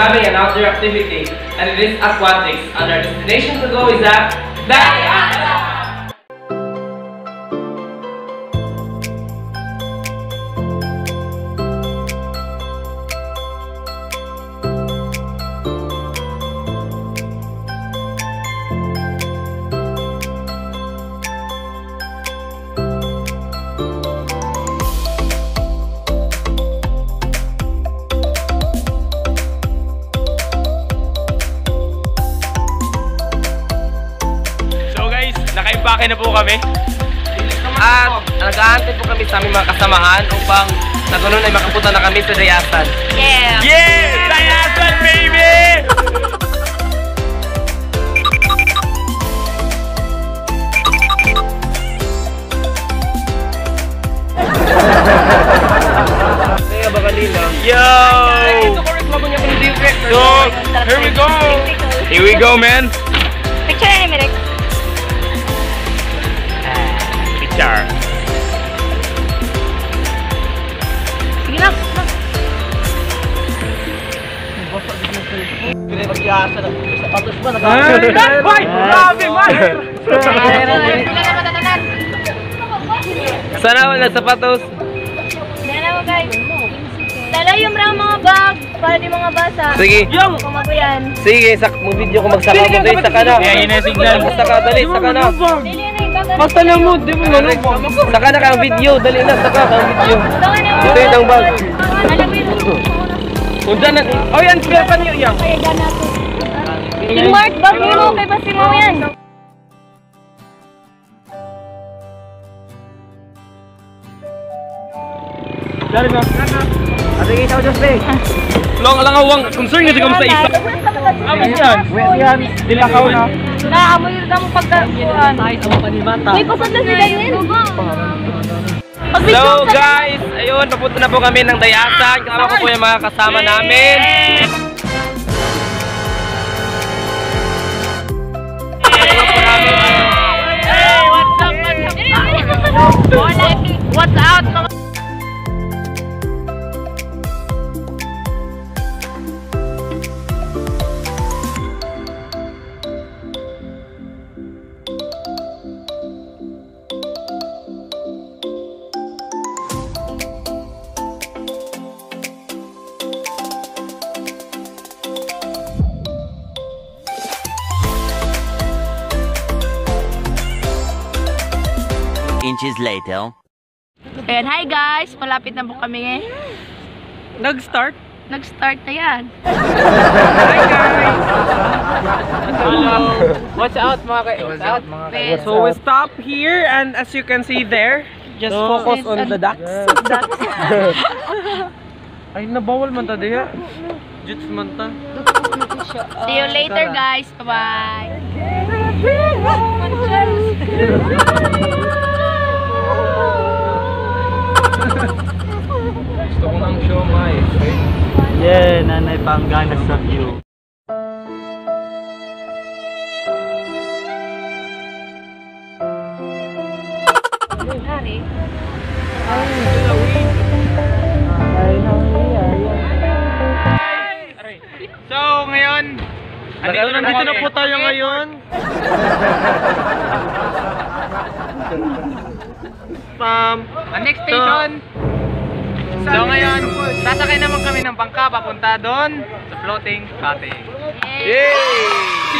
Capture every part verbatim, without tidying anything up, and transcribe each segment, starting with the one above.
having an outdoor activity, and it is aquatics. And our destination to go is at Dayasan! Nakaimpake na po kami at nag-aantay po kami sa aming mga kasamahan upang sa ganun ay makapunta na kami sa Dayasan. Yeah! Yeah! Dayasan, baby! Kaya ba kanina? Yo! So, here we go! Here we go, man! Picture na Merek. Picture. Sige na. Sapatos ba? Nag-aasal. Grabe, man! Sana wala sapatos. Dala mo guys. Dala yung mga bag para di mga basa. Sige. Kung yan. Sige, sak mo video ko magsaka mo dali sa kana. Kaya yun na signal. Saka dali sa kana. Basta na mo, di mo ano. Saka na ka video, dali na saka ka video. Ito yung bag. Undan na. Oh yan, spare pa niyo yan. Kaya gana to. Yung Mark bag mo kay basi mo yan. Dari ba? Ate kita mo just play. Long lang awang concern nga digam sa isa. Amin yan. Wet yan. Dilakaw na. Naamoy rin mo pagkakuan. Ay, ang panimata. May pasad na sila yun. So guys, ayun, papunta na po kami ng Dayasan. Kasama ko po yung mga kasama namin. Hey, what's up? What's out? Inches later. Ayan, hi guys! Malapit na po kami eh. Nag-start? Nag-start na yan. Hi guys! Hello! Watch out mga ka- Watch out mga ka- So we stop here and as you can see there, just focus on the ducks. Ay, nabawal man ta diya. Juts man ta. See you later guys! Bye-bye! Gusto ko ng show, Mai. Yeah, nanay panggana sa view. So, ngayon, andito na, nandito na po tayo ngayon. Um, next station. So, so ngayon, sasakay naman kami ng bangka papunta doon sa floating cottage. Yay!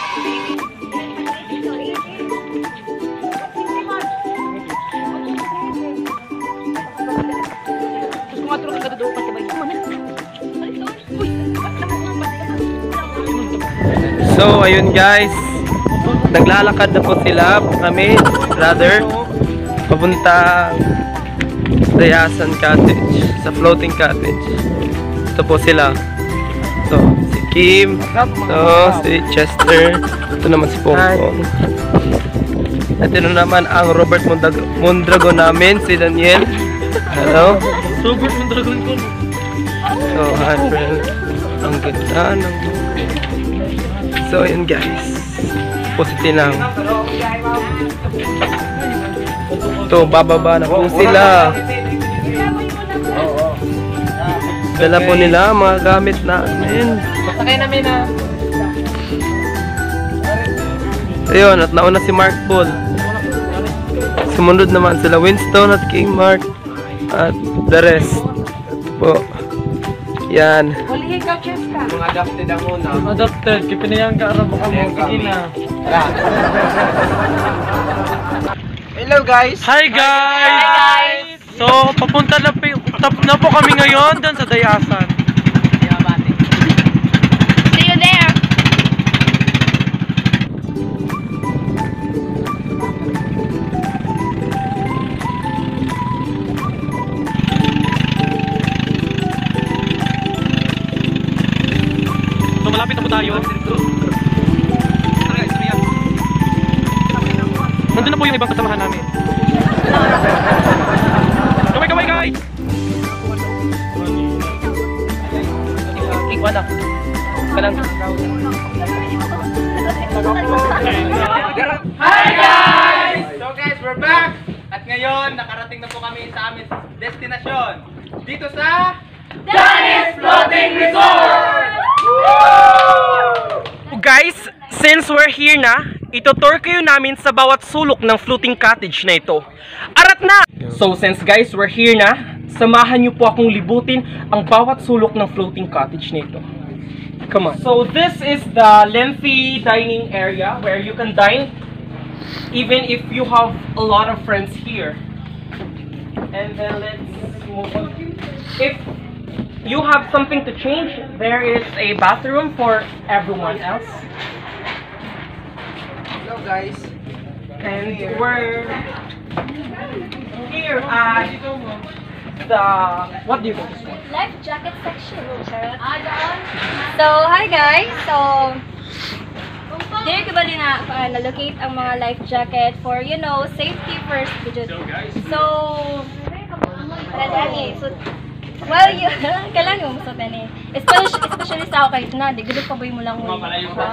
So, ayun guys. Naglalakad na po sila, kami, brother, papunta Dayasan Cottage, sa floating cottage. Ito po sila. Ito, si Kim, ito, si Chester, ito naman si Pongpong. At ito naman ang Robert Mondragon namin, si Daniel. Hello. Robert Mondragon ko. So, hi friends. Ang ganda ng... So, ayun guys. Positive lang. Ito, bababa na po sila. Dala po nila ang mga gamit namin. Sakay namin na. Ayun, at nauna si Mark Paul. Sumunod naman sila Winston at King Mark. At the rest po. Yan. Mga adopted ang una. Adopted, kipinayang ka arabo ka mo. Sige na. Hello guys! Hi guys! So, papunta na po, tap na po kami ngayon doon sa Dayasan. See you there! So, malapit na po tayo. Nandun na po yung ibang kasamahan namin. Kaway, kaway guys! Wala. Kalang. Hi guys! So guys, we're back! At ngayon, nakarating na po kami sa aming destinasyon. Dito sa Danny's Floating Resort! Guys, since we're here na, itutour kayo namin sa bawat sulok ng floating cottage na ito. Arat na! So since guys, we're here na, samahan niyo po akong libutin ang bawat sulok ng floating cottage na ito. Come on. So this is the lengthy dining area where you can dine even if you have a lot of friends here. And then let's move on. If you have something to change, there is a bathroom for everyone else. Hello guys! And we're here at the, what do you call this one? Life jacket section. So, hi guys. So, dire ko bali na uh, na-locate ang mga life jacket for, you know, safety first. So, Dani, so, well, you, kailangan mo sa Dani. Especially, especially sa ako kahit na, di gulo pa ba mo lang mo.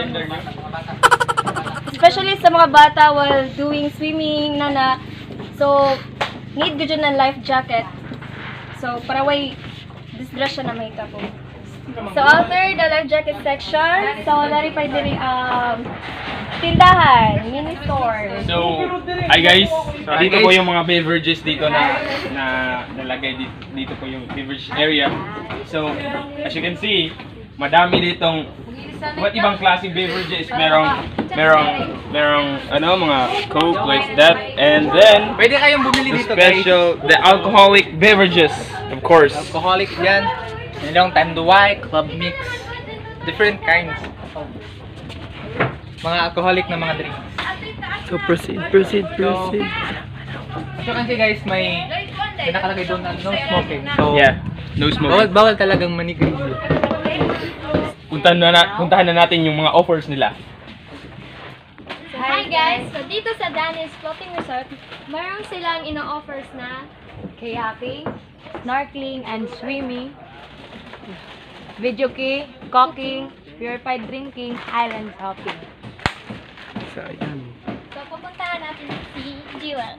Especially sa mga bata while doing swimming na na. So, need ko dyan ng life jacket. So, para way disgrasya na may po. So, after the life jacket section, so, lari pa din um, tindahan, mini store. So, hi guys. So, dito po yung mga beverages dito na na nalagay dito, dito po yung beverage area. So, as you can see, madami ditong iba't ibang klaseng beverages. Merong merong merong ano mga Coke like that, and then Pwede kayong bumili the dito guys. special the alcoholic beverages, of course. Alcoholic yan. Merong Tanduay, Club Mix. Different kinds. Mga alcoholic na mga drinks. So proceed, proceed, proceed. As you can see guys, may, may nakalagay doon na no smoking. So, Yeah, no bawal, smoking. bawal talagang manigarilyo. Puntahan na, na puntahan na natin yung mga offers nila. Hi guys! So, dito sa Danny's Floating Resort, meron silang ino-offers na kayaking, snorkeling, and swimming, video key, cooking, purified drinking, island hopping. So, ayan. So, pupuntahan natin si Jewel.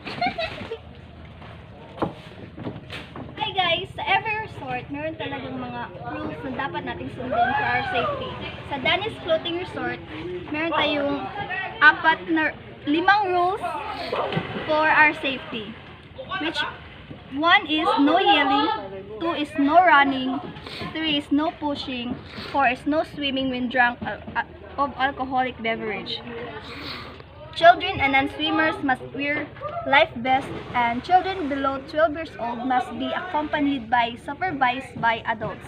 Hi guys! Sa every resort, meron talagang mga rules na dapat nating sundin for our safety. Sa Danny's Floating Resort, meron tayong apat na, limang rules for our safety. Which, one is no yelling, two is no running, three is no pushing, four is no swimming when drunk al of alcoholic beverage. Children and non-swimmers must wear life vests, and children below twelve years old must be accompanied by supervised by adults.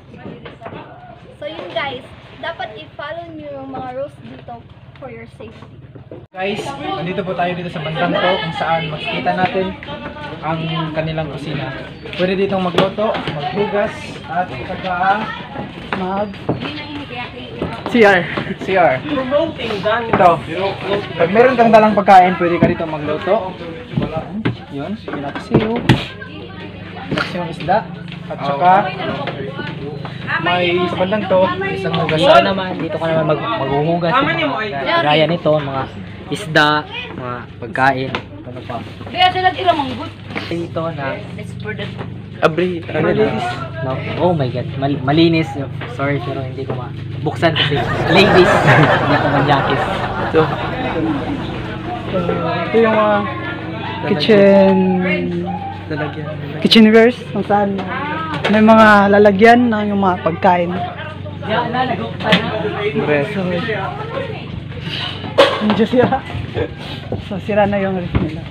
So yun guys, dapat i-follow nyo yung mga rules dito for your safety. Guys, nandito po tayo dito sa bandang to kung saan makikita natin ang kanilang kusina. Pwede ditong magluto, maghugas, at saka mag C R. C R. Promoting Dan. Ito, pag meron kang dalang pagkain, pwede ka dito magluto. Yun, pinapasiyo. Pinapasiyong isda. At saka, may sa bandang to, isang hugasan. naman, dito ka naman mag maghuhugas. Tama niyo mo ay. Raya nito, mga isda, mga pagkain, ano pa. Kaya sila ilang manggut. Dito na Abri, ano na? No. Oh my god, Mal malinis. Sorry pero hindi ko mabuksan kasi ladies. Hindi ako man-jacket. So, Ito yung mga kitchen lalagyan. kitchenwares kung saan may mga lalagyan ng yung mga pagkain. Yan na, naguksan na. So, medyo sira. So, sira na yung ref nila.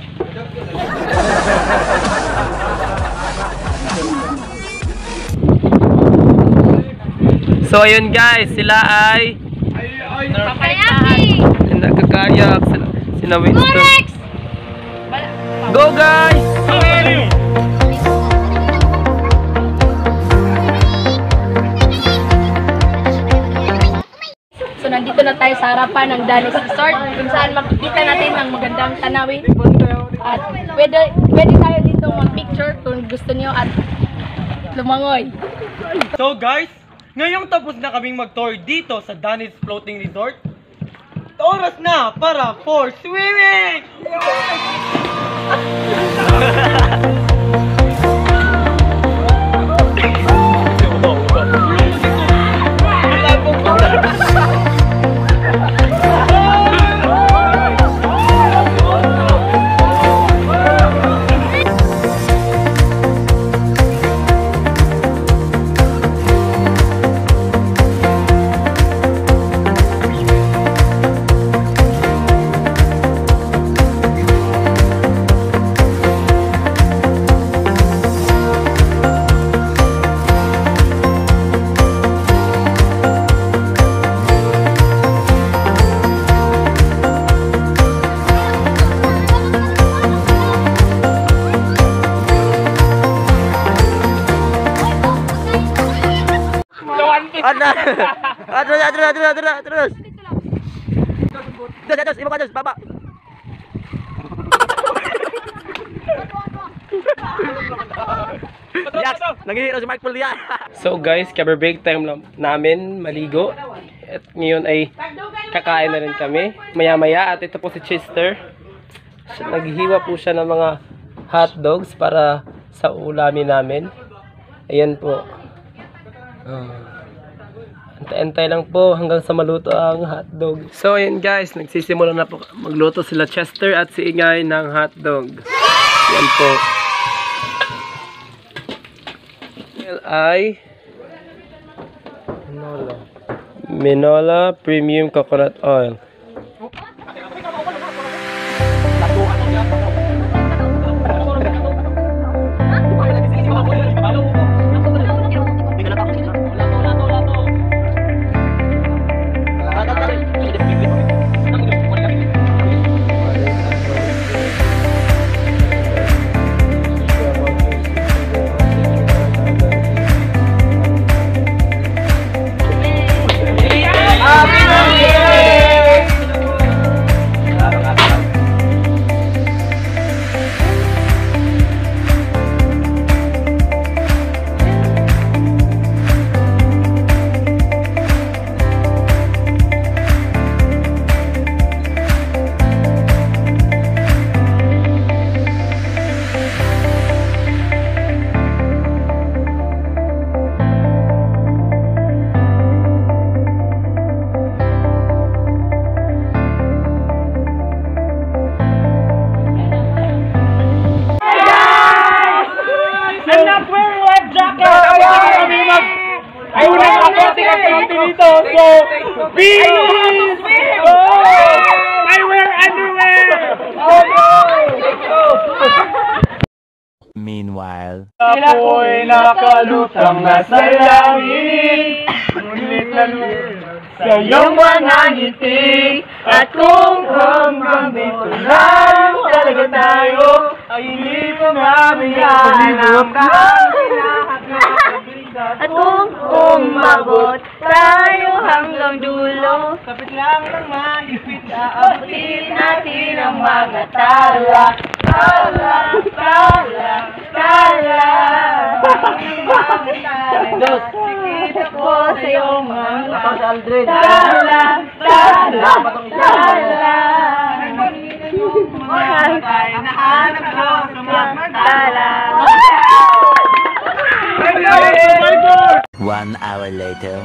So, ayun guys, sila ay Kayaking! nagkakayak. Sila, sila Winston. Go guys! So nandito na tayo sa harapan ng Danis Resort kung saan makikita natin ang magandang tanawin. At pwede, pwede tayo dito mag-picture kung gusto niyo at lumangoy. So guys, ngayong tapos na kaming mag-tour dito sa Danis Floating Resort, oras na para for swimming! Ada. Terus, terus, terus, terus, terus. Terus, terus, ibu terus, baba. Yak, nanghihiro si Mark Pulia. So guys, cover break time lang namin maligo. At ngayon ay kakain na rin kami. Maya-maya at ito po si Chester. Naghihiwa po siya ng mga hot dogs para sa ulamin namin. Ayan po. Uh. Antay-antay lang po hanggang sa maluto ang hotdog. So ayun guys, nagsisimula na po magluto sila Chester at si Ingay ng hotdog. Yan po. Yan ay Minola. Minola Premium Coconut Oil. dito. So, peace! Oh! I wear underwear! Oh no! Meanwhile, Ako'y nakalutang nasa langit, ngunit nalulit sa iyong mga ngiti. At kung hanggang dito lang talaga tayo, ay hindi pa mamayan ang lahat na pagbigat. At kung umabot tayo hanggang dulo, Kapit lang ng maipit, aabutin natin ang mga tala. Tala, tala, tala. Kikita ko sa iyong mga tala, tala, tala. Mahal tayo, nahanap ko sa mga tala. One hour later.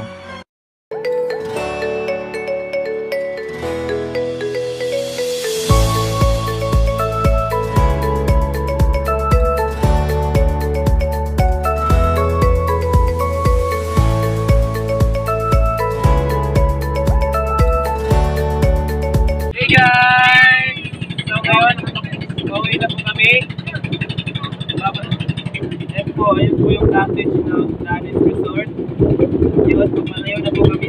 Hey guys! So ngayon, pauwi na po kami. Ayan po, ayun po yung cottage ng Danis Resort. Yun, pagmalayo na po kami.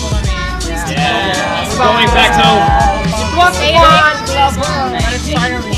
Going back home. It was fun! But it's tiring.